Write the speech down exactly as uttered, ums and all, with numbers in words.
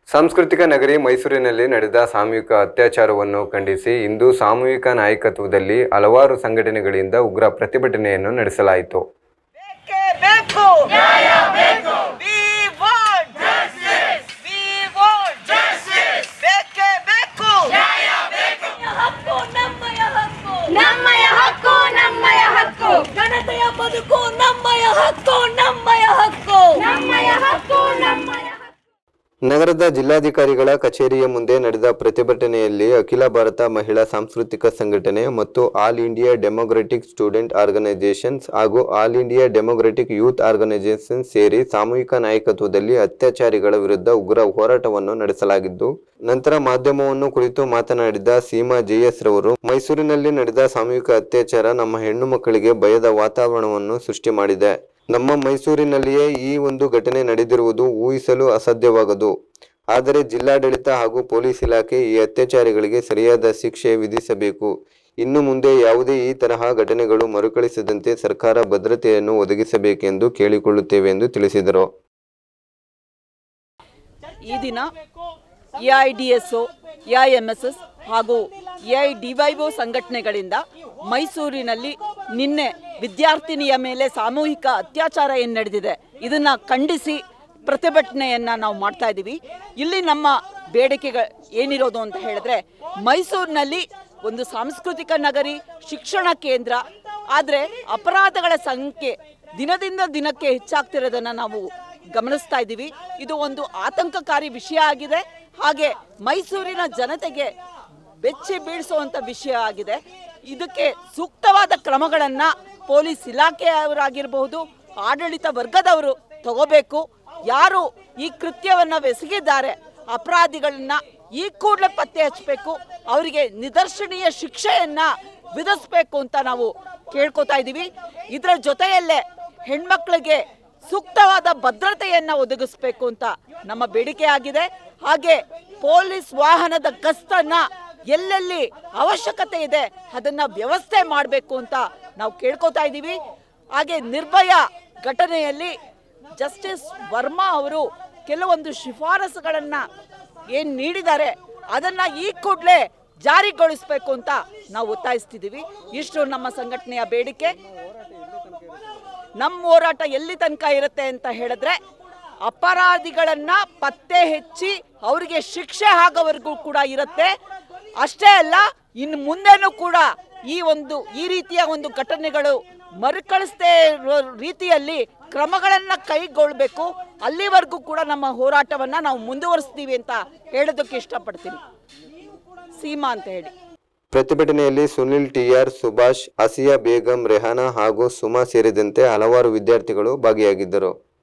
ಸಾಂಸ್ಕೃತಿಕ ನಗರಿ ಮೈಸೂರಿನಲ್ಲಿ ನಡೆದ ಸಾಮೂಹಿಕ ಅತ್ಯಾಚಾರವನ್ನು ಖಂಡಿಸಿ ಇಂದು ಸಾಮೂಹಿಕ ನಾಯಕತ್ವದಲ್ಲಿ ಹಲವಾರು ಸಂಘಟನೆಗಳಿಂದ ಉಗ್ರ ಪ್ರತಿಭಟನೆಯನ್ನು ನಡೆಸಲಾಯಿತು. ನಗರದ ಜಿಲ್ಲಾಧಿಕಾರಿಗಳ ಕಚೇರಿಯ ಮುಂದೆ ನಡೆದ ಪ್ರತಿಭಟನೆಯಲ್ಲಿ ಅಖಿಲ ಭಾರತ ಮಹಿಳಾ ಸಾಂಸ್ಕೃತಿಕ ಸಂಘಟನೆ ಮತ್ತು all India democratic student organisations ಹಾಗೂ all India democratic youth organisation ಸೇರಿ ಸಾಮೂಹಿಕ ನಾಯಕತ್ವದಲ್ಲಿ ಅತ್ಯಾಚಾರಿಗಳ ವಿರುದ್ಧ ಉಗ್ರ ಹೋರಾಟವನ್ನು ನಡೆಸಲಾಗಿದ್ದು, ನಂತರ ಮಾಧ್ಯಮವನ್ನು ಕುರಿತು ಮಾತನಾಡಿದ ಸೀಮಾ ಜೆಎಸ್ ರವರು, ಮೈಸೂರಿನಲ್ಲಿ ನಡೆದ ಸಾಮೂಹಿಕ ಅತ್ಯಾಚಾರ ನಮ್ಮ ಹೆಣ್ಣು ಮಕ್ಕಳಿಗೆ ಭಯದ ವಾತಾವರಣವನ್ನು ಸೃಷ್ಟಿ ಮಾಡಿದೆ. ನಮ್ಮ ಮೈಸೂರಿನಲ್ಲಿಯೇ ಈ ಒಂದು ಘಟನೆ ನಡೆದಿರುವುದು ಊಹಿಸಲು ಅಸಾಧ್ಯವಾಗದು. ಆದರೆ ಜಿಲ್ಲಾಡಳಿತ ಹಾಗೂ ಪೊಲೀಸ್ ಇಲಾಖೆ ಈ ಅತ್ಯಾಚಾರಿಗಳಿಗೆ ಸರಿಯಾದ ಶಿಕ್ಷೆ ವಿಧಿಸಬೇಕು. ಇನ್ನು ಮುಂದೆ ಯಾವುದೇ ಈ ತರಹ ಘಟನೆಗಳು ಮರುಕಳಿಸದಂತೆ ಸರ್ಕಾರ ಭದ್ರತೆಯನ್ನು ಒದಗಿಸಬೇಕೆಂದು ಕೇಳಿಕೊಳ್ಳುತ್ತೇವೆ ಎಂದು ತಿಳಿಸಿದರು. ಈ ದಿನ ಎಐಡಿಎಸ್ಒ, ಎಐಎಂಎಸ್ಎಸ್ ಹಾಗೂ ಎಐಡಿವೈಒ ಸಂಘಟನೆಗಳಿಂದ ಮೈಸೂರಿನಲ್ಲಿ ನಿನ್ನೆ ವಿದ್ಯಾರ್ಥಿನಿಯ ಮೇಲೆ ಸಾಮೂಹಿಕ ಅತ್ಯಾಚಾರ ಏನು ನಡೆದಿದೆ ಇದನ್ನು ಖಂಡಿಸಿ ಪ್ರತಿಭಟನೆಯನ್ನು ನಾವು ಮಾಡ್ತಾ ಇದ್ದೀವಿ. ಇಲ್ಲಿ ನಮ್ಮ ಬೇಡಿಕೆಗಳು ಏನಿರೋದು ಅಂತ ಹೇಳಿದ್ರೆ, ಮೈಸೂರಿನಲ್ಲಿ ಒಂದು ಸಾಂಸ್ಕೃತಿಕ ನಗರಿ, ಶಿಕ್ಷಣ ಕೇಂದ್ರ, ಆದರೆ ಅಪರಾಧಗಳ ಸಂಖ್ಯೆ ದಿನದಿಂದ ದಿನಕ್ಕೆ ಹೆಚ್ಚಾಗ್ತಿರೋದನ್ನು ನಾವು ಗಮನಿಸ್ತಾ ಇದ್ದೀವಿ. ಇದು ಒಂದು ಆತಂಕಕಾರಿ ವಿಷಯ ಆಗಿದೆ. ಹಾಗೆ ಮೈಸೂರಿನ ಜನತೆಗೆ ಬೆಚ್ಚಿ ಬೀಳಿಸುವಂಥ ವಿಷಯ ಆಗಿದೆ. ಇದಕ್ಕೆ ಸೂಕ್ತವಾದ ಕ್ರಮಗಳನ್ನು ಪೊಲೀಸ್ ಇಲಾಖೆಯವರಾಗಿರಬಹುದು, ಆಡಳಿತ ವರ್ಗದವರು ತಗೋಬೇಕು. ಯಾರು ಈ ಕೃತ್ಯವನ್ನು ಎಸಗಿದ್ದಾರೆ ಅಪರಾಧಿಗಳನ್ನ ಈ ಕೂಡಲೇ ಪತ್ತೆ ಹಚ್ಚಬೇಕು, ಅವರಿಗೆ ನಿದರ್ಶನೀಯ ಶಿಕ್ಷೆಯನ್ನು ವಿಧಿಸಬೇಕು ಅಂತ ನಾವು ಕೇಳ್ಕೊತಾ ಇದ್ದೀವಿ. ಇದರ ಜೊತೆಯಲ್ಲೇ ಹೆಣ್ಮಕ್ಳಿಗೆ ಸೂಕ್ತವಾದ ಭದ್ರತೆಯನ್ನು ಒದಗಿಸಬೇಕು ಅಂತ ನಮ್ಮ ಬೇಡಿಕೆ ಆಗಿದೆ. ಹಾಗೆ ಪೊಲೀಸ್ ವಾಹನದ ಗಸ್ತನ್ನ ಎಲ್ಲೆಲ್ಲಿ ಅವಶ್ಯಕತೆ ಇದೆ ಅದನ್ನ ವ್ಯವಸ್ಥೆ ಮಾಡಬೇಕು ಅಂತ ನಾವು ಕೇಳ್ಕೊತಾ ಇದ್ದೀವಿ. ಹಾಗೆ ನಿರ್ಭಯ ಘಟನೆಯಲ್ಲಿ ಜಸ್ಟಿಸ್ ವರ್ಮಾ ಅವರು ಕೆಲವೊಂದು ಶಿಫಾರಸುಗಳನ್ನು ಏನು ನೀಡಿದ್ದಾರೆ ಅದನ್ನು ಈ ಕೂಡಲೇ ಜಾರಿಗೊಳಿಸಬೇಕು ಅಂತ ನಾವು ಒತ್ತಾಯಿಸ್ತಿದ್ದೀವಿ. ಇಷ್ಟು ನಮ್ಮ ಸಂಘಟನೆಯ ಬೇಡಿಕೆ. ನಮ್ಮ ಹೋರಾಟ ಎಲ್ಲಿ ತನಕ ಇರುತ್ತೆ ಅಂತ ಹೇಳಿದ್ರೆ, ಅಪರಾಧಿಗಳನ್ನ ಪತ್ತೆ ಹಚ್ಚಿ ಅವರಿಗೆ ಶಿಕ್ಷೆ ಆಗೋವರೆಗೂ ಕೂಡ ಇರುತ್ತೆ. ಅಷ್ಟೇ ಅಲ್ಲ, ಇನ್ನು ಮುಂದೆನೂ ಕೂಡ ಈ ಒಂದು ಈ ರೀತಿಯ ಒಂದು ಘಟನೆಗಳು ಮರುಕಳಿಸದೇ ಇರೋ ರೀತಿಯಲ್ಲಿ ಕ್ರಮಗಳನ್ನು ಕೈಗೊಳ್ಳಬೇಕು. ಅಲ್ಲಿವರೆಗೂ ಕೂಡ ನಮ್ಮ ಹೋರಾಟವನ್ನು ನಾವು ಮುಂದುವರಿಸ್ತೀವಿ ಅಂತ ಹೇಳೋದಕ್ಕೆ ಇಷ್ಟಪಡ್ತೀನಿ. ಸೀಮಾ ಅಂತ ಹೇಳಿ. ಪ್ರತಿಭಟನೆಯಲ್ಲಿ ಸುನಿಲ್ ಟಿಆರ್, ಸುಭಾಷ್, ಆಸಿಯಾ ಬೇಗಂ, ರೆಹಾನಾ ಹಾಗೂ ಸುಮಾ ಸೇರಿದಂತೆ ಹಲವಾರು ವಿದ್ಯಾರ್ಥಿಗಳು ಭಾಗಿಯಾಗಿದ್ದರು.